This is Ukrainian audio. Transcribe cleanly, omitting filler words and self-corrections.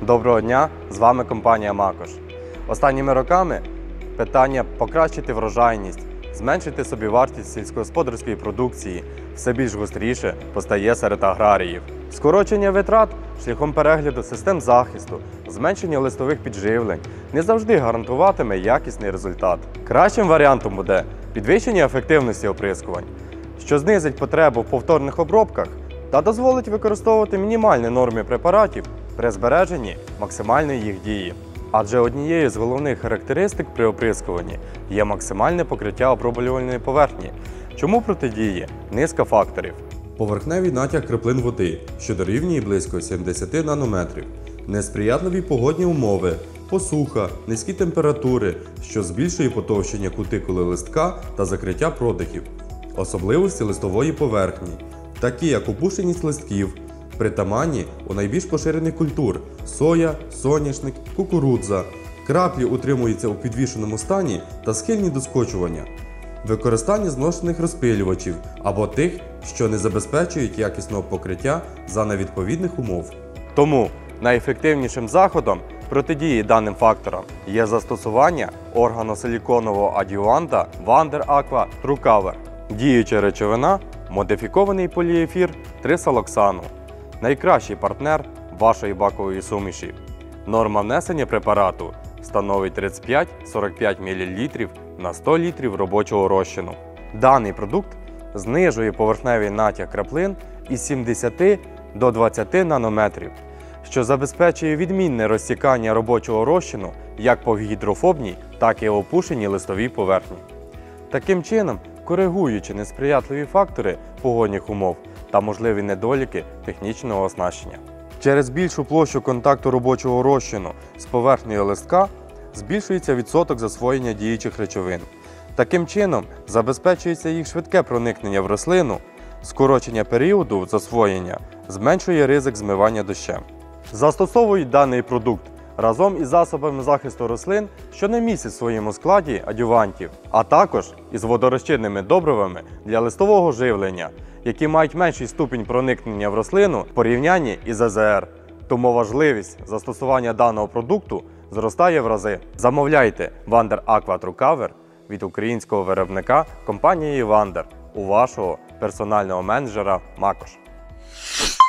Доброго дня! З вами компанія Макош. Останніми роками питання покращити врожайність, зменшити собівартість сільськогосподарської продукції все більш гостріше постає серед аграріїв. Скорочення витрат шляхом перегляду систем захисту, зменшення листових підживлень не завжди гарантуватиме якісний результат. Кращим варіантом буде підвищення ефективності оприскувань, що знизить потребу в повторних обробках та дозволить використовувати мінімальні норми препаратів при збереженні максимальної їх дії. Адже однією з головних характеристик при оприскуванні є максимальне покриття оброблювальної поверхні, чому протидіє низка факторів. Поверхневий натяг краплин води, що дорівнює близько 70 нанометрів, несприятливі погодні умови, посуха, низькі температури, що збільшує потовщення кутикули листка та закриття продихів, особливості листової поверхні, такі як опушеність листків, притаманні у найбільш поширених культур – соя, соняшник, кукурудза, краплі утримуються у підвішеному стані та схильні до скочування, використання зношених розпилювачів або тих, що не забезпечують якісного покриття за невідповідних умов. Тому найефективнішим заходом протидії даним факторам є застосування органосиліконового адюванта Wander Aqua TrueCover. Діюча речовина – модифікований поліефір трисалоксану. Найкращий партнер вашої бакової суміші. Норма внесення препарату становить 35-45 мл на 100 літрів робочого розчину. Даний продукт знижує поверхневий натяг краплин із 70 до 20 нанометрів, що забезпечує відмінне розтікання робочого розчину як по гідрофобній, так і опушеній листовій поверхні. Таким чином, коригуючи несприятливі фактори погодних умов та можливі недоліки технічного оснащення. Через більшу площу контакту робочого розчину з поверхнею листка збільшується відсоток засвоєння діючих речовин. Таким чином, забезпечується їх швидке проникнення в рослину, скорочення періоду засвоєння зменшує ризик змивання дощем. Застосовують даний продукт разом із засобами захисту рослин, що не містять в своєму складі адювантів, а також із водорозчинними добривами для листового живлення, які мають менший ступінь проникнення в рослину в порівнянні із АЗР. Тому важливість застосування даного продукту зростає в рази. Замовляйте Wander Aqua TrueCover від українського виробника компанії Wander у вашого персонального менеджера Макош.